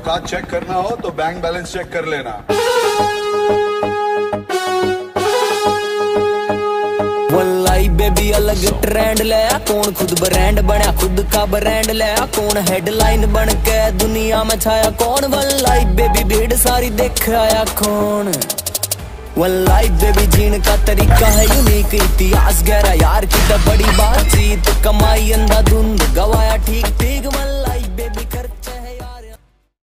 औकात चेक करना हो तो बैंक बैलेंस चेक कर लेना। वल्लाई बेबी अलग ट्रेंड लाया, कौन खुद ब्रांड बना, खुद का ब्रांड लाया, कौन हेडलाइन बन के दुनिया में छाया, कौन वल्लाई बेबी भीड़ सारी देख आया कौन। वल्लाई बेबी जीने का तरीका है यूनिक, इतिहास गहरा यार की तो बड़ी बातचीत, कमाई अंधाधुंध गवाया ठीक ठीक वल्लाई।